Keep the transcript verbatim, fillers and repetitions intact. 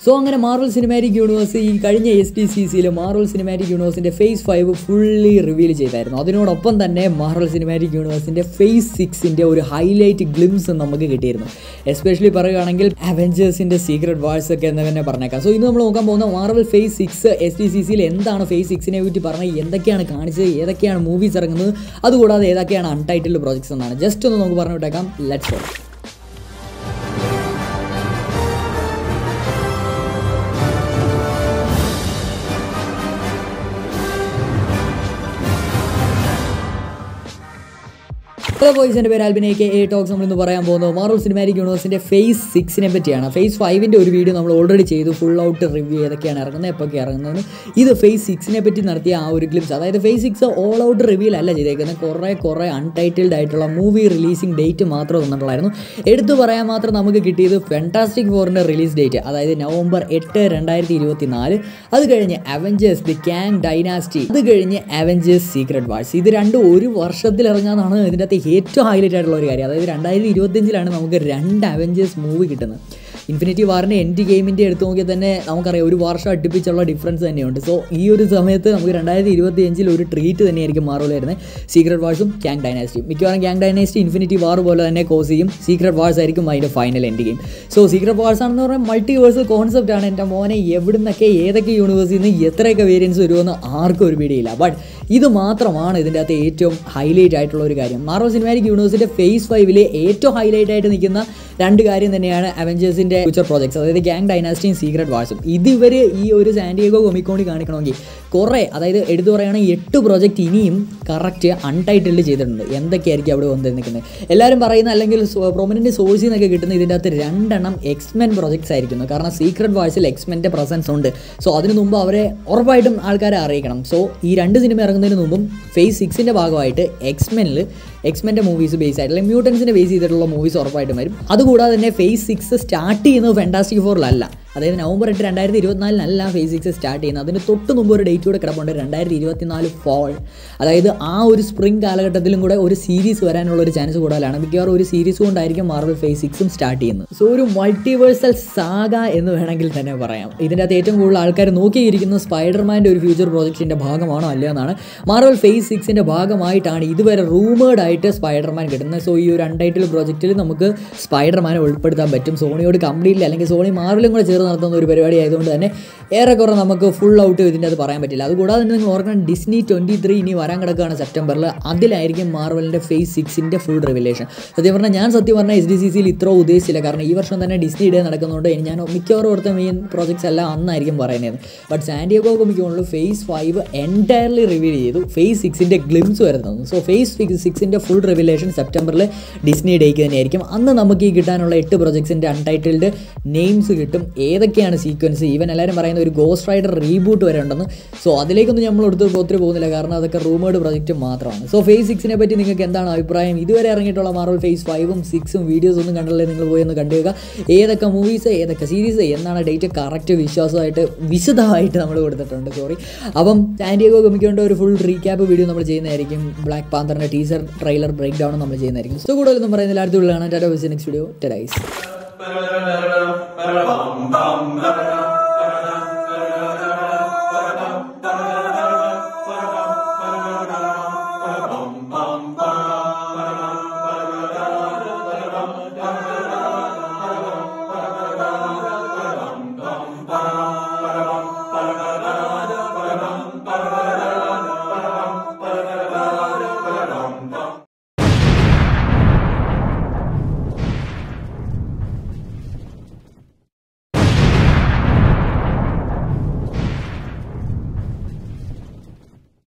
So അങ്ങനെ Marvel cinematic universe ഈ കഴിഞ്ഞ എസ് ടി സി സിയിൽ മാർവൽ സിനിമാറ്റിക് യൂണിവേഴ്സിൻ്റെ ഫേസ് ഫൈവ് ഫുള്ളി റിവീൽ ചെയ്തായിരുന്നു. അതിനോടൊപ്പം തന്നെ മാർവൽ സിനിമാറ്റിക് യൂണിവേഴ്സിൻ്റെ ഫേസ് സിക്സിൻ്റെ ഒരു ഹൈലൈറ്റ് ഗ്ലിംസ് നമുക്ക് കിട്ടിയിരുന്നു. എസ്പെഷ്യലി പറയുകയാണെങ്കിൽ അവെഞ്ചേഴ്സിൻ്റെ സീക്രട്ട് വാഴ്സ് ഒക്കെ എന്ന് തന്നെ പറഞ്ഞേക്കാം. സോ ഇന്ന് നമ്മൾ നോക്കാൻ പോകുന്ന Marvel phase six S T C സിയിൽ എന്താണ് ഫേസ് സിക്സിനെ പറ്റി പറഞ്ഞത്, എന്തൊക്കെയാണ് കാണിച്ചത്, ഏതൊക്കെയാണ് മൂവീസ് ഇറങ്ങുന്നത്, അതുകൂടാതെ ഏതൊക്കെയാണ് അൺടൈറ്റിൽഡ് പ്രോജക്ട്സ് എന്നാണ്. ജസ്റ്റ് ഒന്ന് നമുക്ക് പറഞ്ഞു വിട്ടേക്കാം. Let's go. ഹലോ ബോയ്സ്, എൻ്റെ പേര് Albin, A K A talks. നമ്മളിന്ന് പറയാൻ പോകുന്നത് മാർവൽ സിനിമാറ്റിക് യൂണിവേഴ്സിൻ്റെ ഫേസ് സിക്സിനെ പറ്റിയാണ്. ഫേസ് ഫൈവിൻ്റെ ഒരു വീഡിയോ നമ്മൾ ഓൾറെഡി ചെയ്തു, ഫുൾ ഔട്ട് റിവ്യൂ ഏതൊക്കെയാണ് ഇറങ്ങുന്നത്, എപ്പോഴൊക്കെ ഇറങ്ങുന്നത്. ഇത് ഫേസ് സിക്സിനെ പറ്റി നടത്തിയ ആ ഒരു ക്ലിപ്സ്, അതായത് phase six all out review അല്ല ചെയ്തേക്കുന്നത്, കുറേ കുറേ അൺടൈറ്റിൽഡ് ആയിട്ടുള്ള മൂവി റിലീസിംഗ് ഡേറ്റ് മാത്രം തന്നിട്ടുള്ളായിരുന്നു. എടുത്തു പറയാൻ മാത്രം നമുക്ക് കിട്ടിയത് ഫാന്റാസ്റ്റിക് ഫോറിൻ്റെ റിലീസ് ഡേറ്റ്, അതായത് നവംബർ എട്ട് രണ്ടായിരത്തി ഇരുപത്തി നാല്. അത് കഴിഞ്ഞ് അവെഞ്ചേഴ്സ് ദി കാങ് ഡൈനാസ്റ്റി, അത് കഴിഞ്ഞ് അവെഞ്ചേഴ്സ് സീക്രട്ട് വാഴ്സ്. ഇത് രണ്ടും ഒരു വർഷത്തിൽ ഇറങ്ങാനാണ് ഇതിൻ്റെ അകത്ത് ഏറ്റവും ഹൈലൈറ്റ് ആയിട്ടുള്ള ഒരു കാര്യം. അതായത് രണ്ടായിരത്തി ഇരുപത്തിയഞ്ചിലാണ് നമുക്ക് രണ്ട് അവെഞ്ചേഴ്സ് മൂവി കിട്ടുന്നത്. ഇൻഫിനിറ്റി വാറിൻ്റെ എൻഡ് ഗെയിമിൻ്റെ എടുത്ത് നോക്കിയാൽ തന്നെ നമുക്കറിയാം ഒരു വർഷം അടുപ്പിച്ചുള്ള ഡിഫറൻസ് തന്നെയുണ്ട്. സോ ഈ ഒരു സമയത്ത് നമുക്ക് രണ്ടായിരത്തി ഇരുപത്തി അഞ്ചിൽ ഒരു ട്രീറ്റ് തന്നെയായിരിക്കും മാർവൽ വരുന്നത്. സീക്രട്ട് വാഴ്സും കാങ് ഡൈനാസ്റ്റിയും. മിക്കവാറും കാങ് ഡൈനാസ്റ്റി ഇൻഫിനിറ്റി വാർ പോലെ തന്നെ കോസ് ചെയ്യും. സീക്രട്ട് വാഴ്സ് ആയിരിക്കും അതിൻ്റെ final end game. So secret wars ആണെന്ന് പറഞ്ഞാൽ മൾട്ടിവേഴ്സൽ കോൺസെപ്റ്റ് ആണ്. എൻ്റെ മോനെ എവിടുന്നൊക്കെ ഏതൊക്കെ യൂണിവേഴ്സിൽ നിന്ന് എത്രയൊക്കെ വേരിയൻസ് വരുമെന്ന് ആർക്കും ഒരു പിടിയില്ല. ബട്ട് ഇത് മാത്രമാണ് ഇതിൻ്റെ അകത്ത് ഏറ്റവും ഹൈലൈറ്റ് ആയിട്ടുള്ള ഒരു കാര്യം. മാർവൽ സിനിമാറ്റിക് യൂണിവേഴ്സിൻ്റെ ഫേസ് ഫൈവിലെ ഏറ്റവും ഹൈലൈറ്റ് ആയിട്ട് നിൽക്കുന്ന രണ്ട് കാര്യം തന്നെയാണ് അവെഞ്ചേഴ്സിൻ്റെ ഫ്യൂച്ചർ പ്രോജക്ട്സ്, അതായത് കാങ് ഡൈനാസ്റ്റിയും സീക്രട്ട് വാഴ്സും. ഇതിവർ ഈ ഒരു സാൻഡിയേഗോ കൊമിക്കോണിൽ കാണിക്കണമെങ്കിൽ കുറേ, അതായത് എടുത്തു പറയുകയാണെങ്കിൽ എട്ട് പ്രോജക്റ്റ് ഇനിയും കറക്റ്റ് അൺടൈറ്റിൽഡ് ചെയ്തിട്ടുണ്ട്. എന്തൊക്കെയായിരിക്കും അവിടെ വന്ന് നിൽക്കുന്നത് എല്ലാവരും പറയുന്ന, അല്ലെങ്കിൽ പ്രൊമിനൻറ്റ് സോഴ്സിൽ നിന്നൊക്കെ കിട്ടുന്ന ഇതിൻ്റെ അകത്ത് രണ്ടെണ്ണം എക്സ്മെൻ പ്രോജക്ട്സ് ആയിരിക്കുന്നു. കാരണം സീക്രട്ട് വാഴ്സിൽ എക്സ്മെൻ്റെ പ്രസൻസ് ഉണ്ട്. സോ അതിന് മുമ്പ് അവരെ ഉറപ്പായിട്ടും ആൾക്കാരെ അറിയിക്കണം. സോ ഈ രണ്ട് സിനിമ ഇറങ്ങുന്നതിന് മുമ്പും ഫേസ് സിക്സിൻ്റെ ഭാഗമായിട്ട് എക്സ്മെനിൽ എക്സ്മെൻ്റെ മൂവീസ് ബേസ് ആയിട്ടുള്ള മ്യൂട്ടൻസിനെ ബേസ് ചെയ്തിട്ടുള്ള മൂവീസ് ഉറപ്പായിട്ടും വരും. അതുകൂടാതെ തന്നെ ഫേസ് സിക്സ് സ്റ്റാർട്ട് ചെയ്യുന്നത് ഫാന്റാസ്റ്റിക് ഫോറിലല്ല, അതായത് നവംബർ എട്ട് രണ്ടായിരത്തി ഇരുപത്തിനാലിനല്ല ഫേസ് സിക്സ് സ്റ്റാർട്ട് ചെയ്യുന്നത്. അതിന് തൊട്ട് മുമ്പ് ഒരു ഡേറ്റ് കൂടെ കിടപ്പുണ്ട്, രണ്ടായിരത്തി ഇരുപത്തിനാല് ഫോൾ. അതായത് ആ ഒരു സ്പ്രിംഗ് കാലഘട്ടത്തിലും കൂടെ ഒരു സീരീസ് വരാനുള്ള ഒരു ചാൻസ് കൂടുതലാണ്. മിക്കവാറും ഒരു സീരീസ് കൊണ്ടായിരിക്കും മാർവൽ ഫേസ് സിക്സും സ്റ്റാർട്ട് ചെയ്യുന്നത്. സോ ഒരു മൾട്ടിവേഴ്സൽ സാഗ എന്ന് വേണമെങ്കിൽ തന്നെ പറയാം. ഇതിൻ്റെ അകത്ത് ഏറ്റവും കൂടുതൽ ആൾക്കാർ നോക്കിയിരിക്കുന്നത് സ്പൈഡർമാൻ്റെ ഒരു ഫ്യൂച്ചർ പ്രോജക്റ്റിൻ്റെ ഭാഗമാണോ അല്ലയോ എന്നാണ്. മാർവൽ ഫേസ് സിക്സിൻ്റെ ഭാഗമായിട്ടാണ് ഇതുവരെ റൂമേഡ് ആയിട്ട് സ്പൈഡർമാൻ കിട്ടുന്നത്. സോ ഈ ഒരു അൺടൈറ്റിൽ പ്രോജക്റ്റിൽ നമുക്ക് സ്പൈഡർമാനെ ഉൾപ്പെടുത്താൻ പറ്റും. സോണിയോട് കംപ്ലീറ്റ്ലി അല്ലെങ്കിൽ സോണി മാർവലും കൂടെ ചേർന്ന് നടത്തുന്ന ഒരു പരിപാടി ആയതുകൊണ്ട് തന്നെ ഏറെക്കുറെ നമുക്ക് ഫുൾ ഔട്ട് ഇതിൻ്റെ അത് പറയാൻ പറ്റില്ല. അതുകൂടാതെ തന്നെ നിങ്ങൾ ഓർക്കണം, ഡിസ്നി ട്വൻറ്റി ത്രീ ഇനി വരാൻ കിടക്കുകയാണ് സെപ്റ്റംബറിൽ. അതിലായിരിക്കും മാർവലിൻ്റെ ഫേസ് സിക്സിൻ്റെ ഫുൾ റിവലേഷൻ. സത്യം പറഞ്ഞാൽ ഞാൻ സത്യം പറഞ്ഞാൽ എസ് ഡി സി സിയിൽ ഇത്ര ഉദ്ദേശിച്ചില്ല. കാരണം ഈ വർഷം തന്നെ ഡിസ്നി ഡേ നടക്കുന്നതുകൊണ്ട് ഞാൻ മിക്കവാറും ഓർത്ത മെയിൻ പ്രോജക്ട്സ് എല്ലാം അന്നായിരിക്കും പറയുന്നത്. ബട്ട് സാൻഡിയേഗോ കൊമിക്കോണിൽ ഫേസ് ഫൈവ് എൻറ്റയർലി റിവീൽ ചെയ്തു, ഫേസ് സിക്സിൻ്റെ ഗ്ലിംസ് വരുന്നത്. സോ ഫേസ് സിക്സിൻ്റെ ഫുൾ റിവലേഷൻ സെപ്റ്റംബറിൽ ഡിസ്നി ഡേക്ക് തന്നെയായിരിക്കും. അന്ന് നമുക്ക് ഈ കിട്ടാനുള്ള എട്ട് പ്രോജക്ട്സിൻ്റെ അൺടൈറ്റിൽഡ് നെയിംസ് കിട്ടും. ഏതൊക്കെയാണ് സീക്വൻസ്, ഈവൻ എല്ലാവരും പറയുന്ന ഒരു ഗോസ്റ്റ് റൈഡർ റീബൂട്ട് വരെ ഉണ്ടെന്ന്. സോ അതിലേക്കൊന്നും നമ്മൾ എടുത്ത് ഒത്തിരി പോകുന്നില്ല, കാരണം അതൊക്കെ റൂമേഡ് പ്രൊജക്റ്റ് മാത്രമാണ്. സോ ഫേസ് സിക്സിനെ പറ്റി നിങ്ങൾക്ക് എന്താണ് അഭിപ്രായം? ഇതുവരെ ഇറങ്ങിയിട്ടുള്ള മാർവൽ ഫേസ് ഫൈവും സിക്സും വീഡിയോസ് ഒന്നും കണ്ടല്ലേ, നിങ്ങൾ പോയി ഒന്ന് കണ്ടുവെക്കുക. ഏതൊക്കെ മൂവീസ്, ഏതൊക്കെ സീരീസ്, എന്നാണ് ഡേറ്റ് കറക്റ്റ് വിശ്വാസമായിട്ട് വിശദമായിട്ട് നമ്മൾ കൊടുത്തിട്ടുണ്ട്. സോറി. അപ്പം സാൻഡിയേഗോ കൊമിക്കോണിൻ്റെ ഒരു ഫുൾ റീക്യാപ്പ് വീഡിയോ നമ്മൾ ചെയ്യുന്നതായിരിക്കും. ബ്ലാക്ക് പാന്തറിൻ്റെ ടീസർ ട്രെയിലർ ബ്രേക്ക് ഡൗൺ നമ്മൾ ചെയ്യുന്നതായിരിക്കും. സോ കൂടുതലൊന്നും പറയുന്നില്ല, അടുത്തുള്ളതാണ് tata bye, next video tata guys.